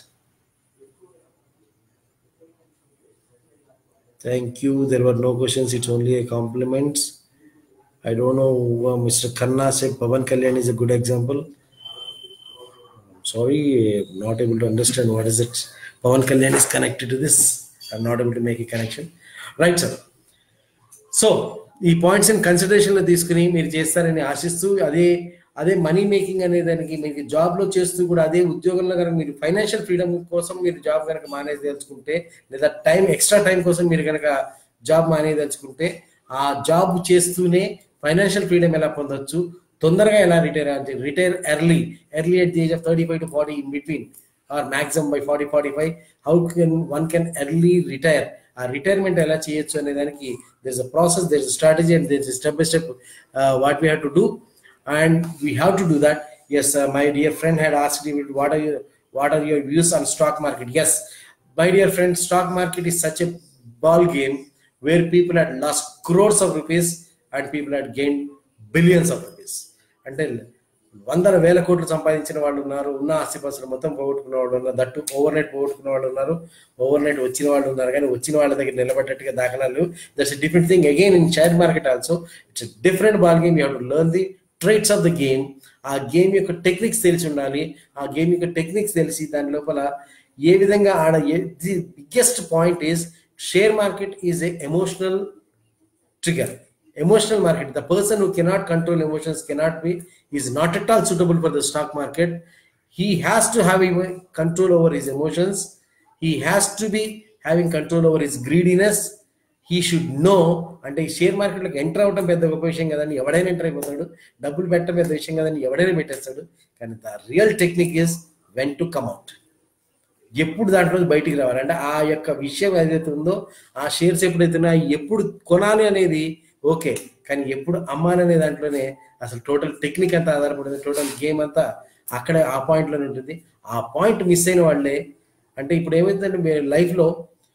S1: Thank you. There were no questions. It's only a compliments. I don't know. Mr. Khanna said Pawan Kalyan is a good example. Sorry, not able to understand what is it. Pawan Kalyan is connected to this. I'm not able to make a connection. Right, sir. So, ఈ points in కన్సిడరేషన్లో తీసుకుని మీరు చేస్తారని ఆశిస్తూ, అదే money making అనే దానికి మీకు జాబ్లో చేస్తూ కూడా అదే ఉద్యోగంలో కనుక మీరు ఫైనాన్షియల్ ఫ్రీడమ్ కోసం మీరు జాబ్ కనుక మానేదలుచుకుంటే, లేదా ఎక్స్ట్రా టైం కోసం మీరు కనుక జాబ్ మానేదలుచుకుంటే, ఆ జాబ్ చేస్తూనే ఫైనాన్షియల్ ఫ్రీడమ్ ఎలా పొందొచ్చు, తొందరగా ఎలా retire early at the age of 35 to 40 in between, or maximum by 40-45, how can one early retire, ఆ రిటైర్మెంట్ ఎలా చేయొచ్చు అనే దానికి there is a process, there is a strategy and there is a step by step what we have to do, and we have to do that. Yes, my dear friend had asked me what are your views on stock market. Yes, my dear friend, stock market is such a ball game where people had lost crores of rupees and people had gained billions of rupees. అంటే 100,000 కోట్లు సంపాదించిన వాళ్ళు ఉన్నారు, ఉన్న ఆస్తిపాస్తులు మొత్తం పోగొట్టుకున్న వాళ్ళు ఉన్నారు, దట్టు ఓవర్ నైట్ పోగొట్టుకున్న వాళ్ళు ఉన్నారు, ఓవర్ నైట్ వచ్చిన వాళ్ళు ఉన్నారు. కానీ వచ్చిన వాళ్ళ దగ్గర నిలబడ్డట్టుగా దాఖలాలు. That's a different thing. Again in share market also it's different ball game. You have to learn the trades of the game. ఆ గేమ్ యొక్క టెక్నిక్స్ తెలిసి ఉండాలి. ఆ గేమ్ యొక్క టెక్నిక్స్ తెలిసి దాని లోపల ఏ విధంగా the biggest point is share market is a emotional trigger. Emotional market, the person who cannot control emotions is not at all suitable for the stock market. He has to have control over his emotions. He has to be having control over his greediness. He should know. అంటే ఈ share మార్కెట్లోకి enter అవ్వడం పెద్ద గొప్ప విషయం కదండి, ఎవడైనా enter అయిపోతాడు. డబ్బులు పెట్టడం పెద్ద విషయం కదండి, ఎవడైనా పెట్టేస్తాడు. కానీ the real technique is when to come out. ఎప్పుడు దాంట్లో బయటికి రావాలి అంటే ఆ యొక్క విషయం ఏదైతే ఉందో, ఆ షేర్స్ ఎప్పుడైతే ఉన్నాయో ఎప్పుడు కొనాలి అనేది ఓకే, కానీ ఎప్పుడు అమ్మాలనే దాంట్లోనే అసలు టోటల్ టెక్నిక్ అంతా ఆధారపడుతుంది. టోటల్ గేమ్ అంతా అక్కడే ఆ పాయింట్లోనే ఉంటుంది. ఆ పాయింట్ మిస్ అయిన వాళ్ళే. అంటే ఇప్పుడు ఏమైందంటే మీ లైఫ్లో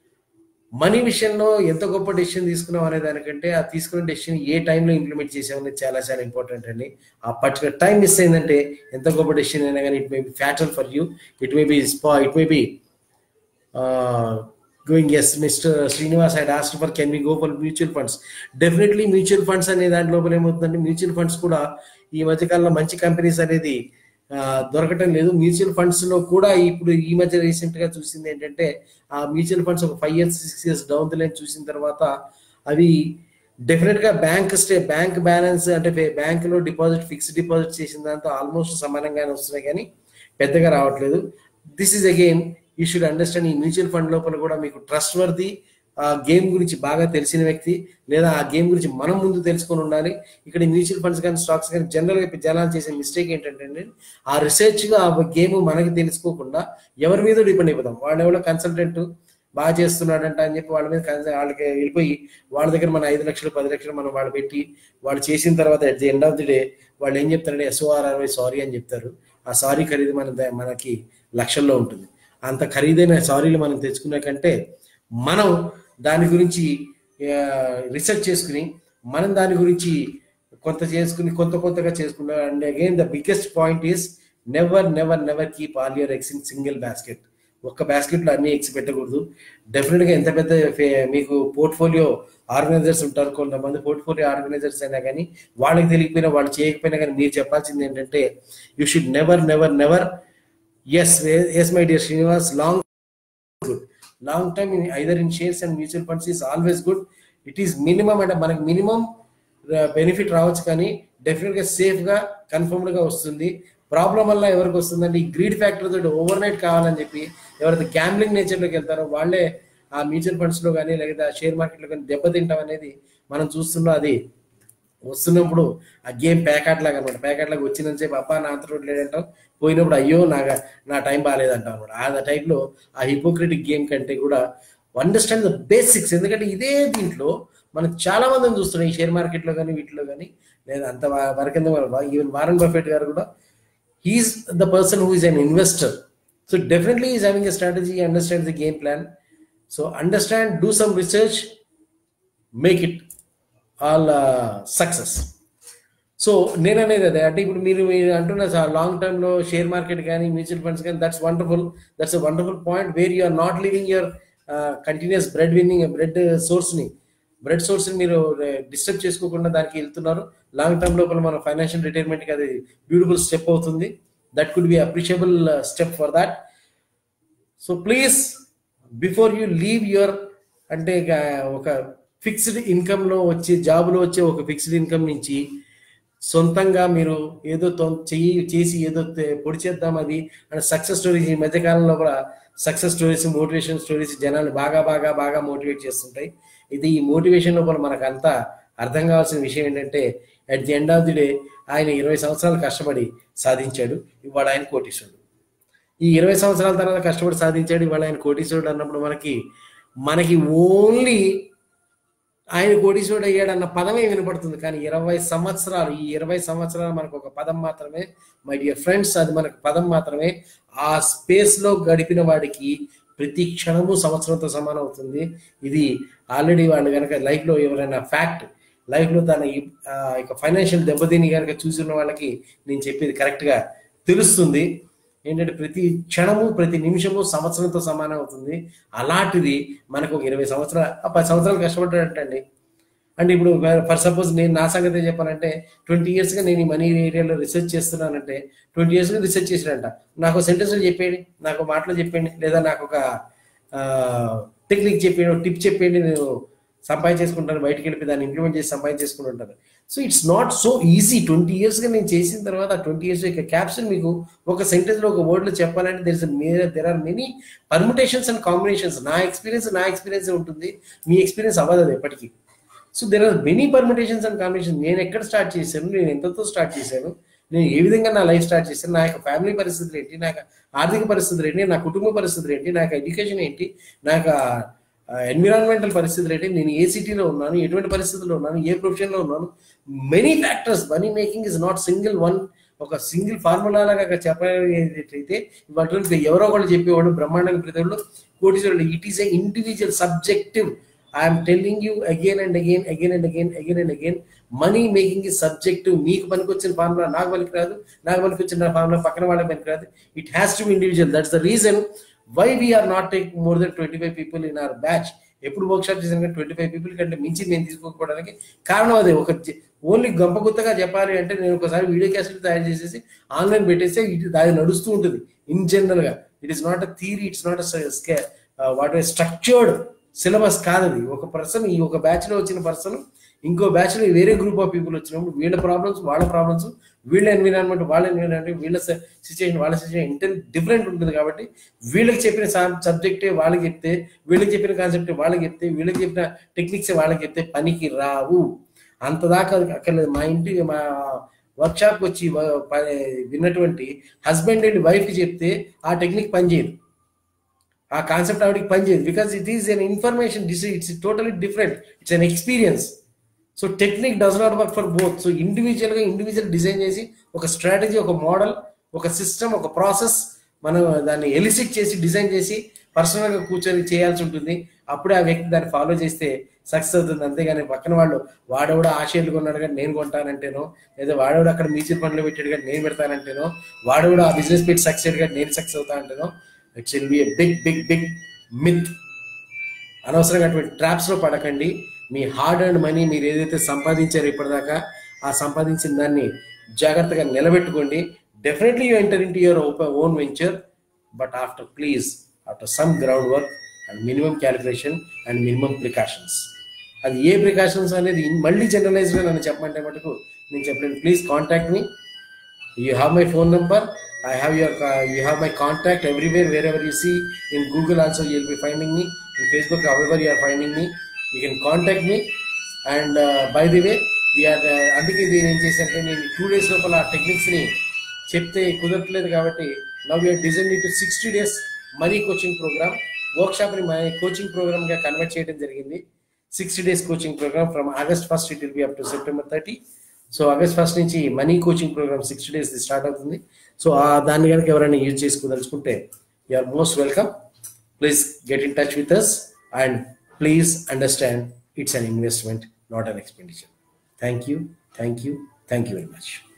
S1: మనీ విషయంలో ఎంత గొప్ప డెసిషన్ తీసుకున్నాం అనే దానికంటే ఆ తీసుకున్న డెసిషన్ ఏ టైంలో ఇంప్లిమెంట్ చేసామనేది చాలా చాలా ఇంపార్టెంట్ అండి. ఆ పర్టికులర్ టైం మిస్ అయిందంటే ఎంత గొప్ప డెసిషన్ అయినా కానీ it may be fatal for you, it may be going. Yes, Mr. Srinivas had asked for can we go for mutual funds. Definitely mutual funds అనే దాని లోపల ఏమవుతుందంటే మ్యూచువల్ ఫండ్స్ కూడా ఈ మధ్యకాలంలో మంచి కంపెనీస్ అనేది దొరకటం లేదు. మ్యూచువల్ ఫండ్స్ లో కూడా ఇప్పుడు ఈ మధ్య రీసెంట్ గా చూసింది ఏంటంటే ఆ మ్యూచువల్ ఫండ్స్ ఒక 5 years 6 years down the line చూసిన తర్వాత అవి డెఫినెట్ గా బ్యాంక్ బ్యాలెన్స్ అంటే బ్యాంక్ లో ఫిక్స్డ్ డిపాజిట్ చేసిన దాంతో ఆల్మోస్ట్ సమానంగానే వస్తున్నాయి కానీ పెద్దగా రావట్లేదు. This is again you should understand. ఈ మ్యూచువల్ ఫండ్ లోపల కూడా మీకు ట్రస్ట్ వర్ది, ఆ గేమ్ గురించి బాగా తెలిసిన వ్యక్తి లేదా ఆ గేమ్ గురించి మనం ముందు తెలుసుకొని ఉండాలి. ఇక్కడ మ్యూచువల్ ఫండ్స్ కానీ స్టాక్స్ కానీ జనరల్గా జనాలు చేసే మిస్టేక్ ఏంటంటే ఆ రీసెర్చ్గా ఆ గేమ్ మనకి తెలుసుకోకుండా ఎవరి మీద డిపెండ్ అయిపోతాం. వాళ్ళు ఎవరో కన్సల్టెంట్ బాగా చేస్తున్నాడంట అని చెప్పి వాళ్ళ మీద వాళ్ళకి వెళ్ళిపోయి వాళ్ళ దగ్గర మన 5 లక్షలు 10 లక్షలు మనం వాళ్ళు పెట్టి వాళ్ళు చేసిన తర్వాత at the end of the day వాళ్ళు ఏం చెప్తారంటే SORRY సారీ అని చెప్తారు. ఆ సారీ ఖరీదు మనకి లక్షల్లో ఉంటుంది. అంత ఖరీదైన సారీలు మనం తెచ్చుకునే కంటే మనం దాని గురించి రీసెర్చ్ చేసుకుని మనం దాని గురించి కొత్తగా చేసుకున్నాం. And again the biggest point is never never never keep all your eggs in single basket. ఒక్క బాస్కెట్లో అన్ని ఎగ్స్ పెట్టకూడదు. డెఫినెట్గా ఎంత పెద్ద మీకు పోర్ట్ఫోలియో ఆర్గనైజర్స్ ఉంటారు, కొంతమంది పోర్ట్ఫోలియో ఆర్గనైజర్స్ అయినా కానీ వాళ్ళకి తెలియకపోయినా వాళ్ళు చేయకపోయినా కానీ మీరు చెప్పాల్సింది ఏంటంటే you should never never never yes my dear Srinivas, long term either in shares and mutual funds is always good. It is minimum అంటే మనకి మినిమం బెనిఫిట్ రావచ్చు కానీ డెఫినెట్గా సేఫ్గా కన్ఫర్మ్డ్గా వస్తుంది. ప్రాబ్లం వల్ల ఎవరికి వస్తుందంటే ఈ గ్రీడ్ ఫ్యాక్టర్ తోటి ఓవర్ నైట్ కావాలని చెప్పి ఎవరైతే గ్యాంబ్లింగ్ నేచర్లోకి వెళ్తారో వాళ్ళే ఆ మ్యూచువల్ ఫండ్స్లో కానీ లేదా షేర్ మార్కెట్లో కానీ దెబ్బతింటాం అనేది మనం చూస్తున్నాం. అది వస్తున్నప్పుడు ఆ గేమ్ ప్యాకెట్ లాగా అనమాట. ప్యాకెట్ లాగా వచ్చినంతసేపు అబ్బా నా అంత రోడ్ లేదంటాం, పోయినప్పుడు అయ్యో నా టైం బాగాలేదంటాం అనమాట. ఆ టైప్లో ఆ హిపోక్రటిక్ గేమ్ కంటే కూడా అండర్స్టాండ్ ద బేసిక్స్. ఎందుకంటే ఇదే దీంట్లో మనం చాలా మందిని చూస్తున్నాం ఈ షేర్ మార్కెట్లో కానీ వీటిలో కానీ, లేదా అంత వరకింద ఈవెన్ వారన్ బఫెట్ గారు కూడా he's the person who is an investor, so definitely he's having a strategy, he understands the game plan. So understand, do some research, make it all success. So నేను అనేది అదే అంటే ఇప్పుడు మీరు అంటున్న long term లో షేర్ మార్కెట్ కానీ mutual funds కానీ that's a wonderful point where you are not living your continuous bread source ని మీరు డిస్టర్బ్ చేసుకోకుండా దానికి వెళ్తున్నారు. లాంగ్ టర్మ్ లోపల మన ఫైనాన్షియల్ రిటైర్మెంట్ కి అది బ్యూటిఫుల్ స్టెప్ అవుతుంది. That could be appreciable step for that. So please before you leave your అంటే ఒక ఫిక్స్డ్ ఇన్కమ్ లో వచ్చే జాబ్లో వచ్చే ఒక ఫిక్స్డ్ ఇన్కమ్ నుంచి సొంతంగా మీరు ఏదో చేసి ఏదో పొడి చేద్దాం అది అంటే సక్సెస్ స్టోరీస్ ఈ మధ్యకాలంలో కూడా సక్సెస్ స్టోరీస్ మోటివేషన్ స్టోరీస్ జనాలు బాగా మోటివేట్ చేస్తుంటాయి. ఇది ఈ మోటివేషన్ లోపల మనకు అంతా అర్థం కావాల్సిన విషయం ఏంటంటే at the end of the day ఆయన 20 సంవత్సరాలు కష్టపడి సాధించాడు, ఇవాళ ఆయన కోటీశ్వరుడు. ఈ 20 సంవత్సరాల తర్వాత కష్టపడి సాధించాడు, ఇవాళ ఆయన కోటీశ్వరుడు అన్నప్పుడు మనకి ఓన్లీ ఆయన కోటీశ్వరుడు అయ్యాడు అన్న పదమే వినపడుతుంది. కానీ 20 సంవత్సరాలు మనకు ఒక పదం మాత్రమే మై డియర్ ఫ్రెండ్స్, అది మనకు పదం మాత్రమే. ఆ స్పేస్ లో గడిపిన వాడికి ప్రతి క్షణము సంవత్సరంతో సమానం అవుతుంది. ఇది ఆల్రెడీ వాళ్ళు కనుక లైఫ్లో ఎవరైనా లైఫ్లో తన ఫైనాన్షియల్ దెబ్బతిని కనుక చూసిన వాళ్ళకి నేను చెప్పేది కరెక్ట్గా తెలుస్తుంది. ఏంటంటే ప్రతి క్షణము ప్రతి నిమిషము సంవత్సరంతో సమానం అవుతుంది. అలాంటిది మనకు ఒక 10 సంవత్సరాలు కష్టపడ్డాడంటండి. అంటే ఇప్పుడు ఫర్ సపోజ్ నేను నా సంగతి చెప్పాలంటే 20 yearsగా నేను ఈ మనీ ఏరియాలో రీసెర్చ్ చేస్తున్నానంటే 20 yearsగా రీసెర్చ్ చేసినంట. నాకు సెంటెన్స్ చెప్పేయండి, నాకు మాటలు చెప్పండి, లేదా నాకు ఒక టెక్నిక్ చెప్పేయండి, టిప్ చెప్పేయండి, నేను సంపాదించేసుకుంటాను, బయటికి వెళ్ళి దాన్ని ఇంప్లిమెంట్ చేసి సంపాదించేసుకుంటాను. So it's not so easy. 20 yearsగా నేను చేసిన తర్వాత 20 years ఇక క్యాప్షన్ మీకు ఒక సెంటెన్స్లో ఒక వర్డ్లో చెప్పాలంటే there are many permutations and combinations. నా ఎక్స్పీరియన్స్ ఉంటుంది, మీ ఎక్స్పీరియన్స్ అవ్వదు అది ఎప్పటికీ. So there are many permutations and combinations. నేను ఎక్కడ స్టార్ట్ చేశాను, నేను ఎంతతో స్టార్ట్ చేశాను, నేను ఏ విధంగా నా లైఫ్ స్టార్ట్ చేశాను, నా యొక్క ఫ్యామిలీ పరిస్థితులు ఏంటి, నా ఆర్థిక పరిస్థితులు ఏంటి, నా కుటుంబ పరిస్థితులు ఏంటి, నా ఎడ్యుకేషన్ ఏంటి, నా ఎన్విరాన్మెంటల్ పరిస్థితులు ఏంటి, నేను ఏ సిటీలో ఉన్నాను, ఎటువంటి పరిస్థితుల్లో ఉన్నాను, ఏ ప్రొఫెషన్లో ఉన్నాను, many factors. Money making is not ఒక సింగిల్ ఫార్ములా లాగా చెప్పేటైతే ఇవాళ ఎవరో ఒకళ్ళు చెప్పేవాళ్ళు బ్రహ్మాండంగా ప్రతివాళ్ళు కోటీశ్వరుడు. It is a individual subjective. I am telling you again and again, money making is subjective. మీకు పనికొచ్చిన ఫార్ములా నాకు పనికిరాదు, నాకు పనికొచ్చిన ఫార్ములా పక్కన వాళ్ళకి పనికిరాదు. It has to be individual. That's the reason why we are not taking more than 25 people in our batch. ఎప్పుడు workshop చేసిన 25 people కంటే మించి మేము తీసుకోకపోవడానికి కారణం అదే. ఒక ఓన్లీ గంపగుత్తగా చెప్పాలి అంటే నేను ఒకసారి వీడియో క్యాసెట్ తయారు చేసేసి ఆన్లైన్ పెట్టేస్తే అది నడుస్తూ ఉంటుంది. ఇన్ జనరల్ గా it is not a theory, it's not what structured syllabus కాదు అది. ఒక పర్సన్ ఈ ఒక బ్యాచ్ లో వచ్చిన పర్సన్ ఇంకో బ్యాచ్ లో వేరే గ్రూప్ ఆఫ్ పీపుల్ వచ్చినప్పుడు వీళ్ళ ప్రాబ్లమ్స్ వాళ్ళ ప్రాబ్లమ్స్, వీళ్ళ ఎన్విరాన్మెంట్ వాళ్ళ ఎన్విరాన్మెంట్, వీళ్ళ సిచ్యువేషన్ వాళ్ళ సిచ్యువేషన్ డిఫరెంట్ ఉంటుంది. కాబట్టి వీళ్ళకి చెప్పిన సబ్జెక్టే వాళ్ళకి చెప్తే, వీళ్ళకి చెప్పిన కాన్సెప్ట్ వాళ్ళకి చెప్తే, వీళ్ళకి చెప్పిన టెక్నిక్స్ వాళ్ళకి చెప్తే పనికి రావు. అంతదాకా అక్కర్లేదు. మా వర్క్షాప్కి వచ్చి విన్నటువంటి హస్బెండ్ అండ్ వైఫ్కి చెప్తే ఆ టెక్నిక్ పనిచేయదు, ఆ కాన్సెప్ట్ ఆవిడకి పనిచేయదు. Because it is an information, it's totally different, it's an experience. So technique does not work for both. So individual design చేసి ఒక స్ట్రాటజీ, ఒక మోడల్, ఒక సిస్టమ్, ఒక ప్రాసెస్ మనం దాన్ని ఎలిసిట్ చేసి డిజైన్ చేసి పర్సనల్గా కూర్చొని చేయాల్సి ఉంటుంది. అప్పుడే ఆ వ్యక్తి దాన్ని ఫాలో చేస్తే సక్సెస్ అవుతుంది. అంతేగాని పక్కన వాళ్ళు వాడెవడో ఆ షేర్లు కొన్నాడు కానీ నేను కొంటానంటేనో, లేదా వాడెవడో అక్కడ మ్యూచువల్ ఫండ్లో పెట్టాడు కానీ నేను పెడతానంటేనో, వాడెవడో ఆ బిజినెస్ పెట్టి సక్సెస్ అయ్యాడు కానీ నేను సక్సెస్ అవుతానంటేనో, it's will be a big big big myth. అనవసరంగా అటువంటి ట్రాప్స్లో పడకండి. మీ హార్డ్ అండ్ మనీ మీరు ఏదైతే సంపాదించారో ఇప్పటిదాకా, ఆ సంపాదించిన దాన్ని జాగ్రత్తగా నిలబెట్టుకోండి. Definitely you enter into your own venture, but after some ground work and minimum calculation and minimum precautions. అది ఏ ప్రికాషన్స్ అనేది మళ్ళీ జనరలైజ్గా నన్ను చెప్పమంటే మటుకు నేను చెప్పలేను. Please contact me. You have my phone number. I have you have my contact everywhere. Wherever you see in Google also, you'll be finding me. In Facebook, however you are finding me, you can contact me. And by the way, we are అందుకే దీని ఏం చేశానంటే, నేను 2 days లోపల ఆ టెక్నిక్స్ని చెప్తే కుదరట్లేదు కాబట్టి now we are designed into 60 days money coaching programme. వర్క్షాప్ని మనీ కోచింగ్ ప్రోగ్రామ్గా కన్వర్ట్ చేయడం జరిగింది. 60 days coaching programme from August 1st it will be up to September 30. So August 1st నుంచి money coaching programme 60 days start అవుతుంది. So దాన్ని కనుక ఎవరైనా use చేసుకోదలుచుకుంటే you are most welcome. Please get in touch with us and please understand it's an investment, not an expenditure. Thank you very much.